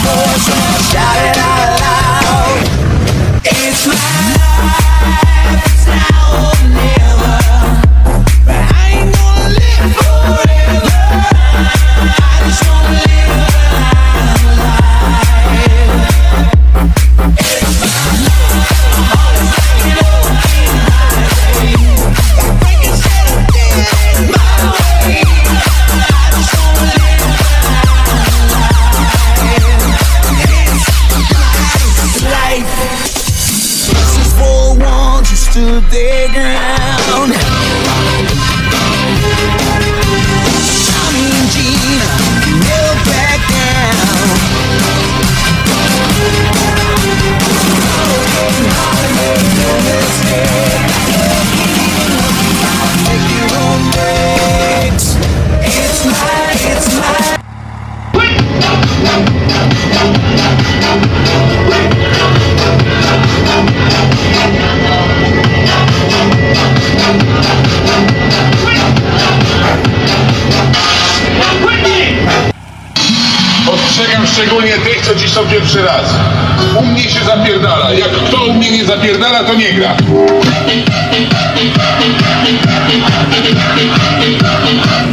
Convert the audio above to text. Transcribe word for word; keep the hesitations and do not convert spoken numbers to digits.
voice when I shout it out loud. It's my life, it's now or never. But I ain't gonna live forever. I just wanna live my life. It's my life, I'm always taking over in my way. Got breaking shit up in my way. I just wanna live my life. This is for the ones who stood their ground. Tommy and Gina never back down. Take your own breaks. It's mine, it's mine. Ostrzegam szczególnie tych, co dziś są pierwszy raz. U mnie się zapierdala. Jak kto u mnie nie zapierdala, to nie gra.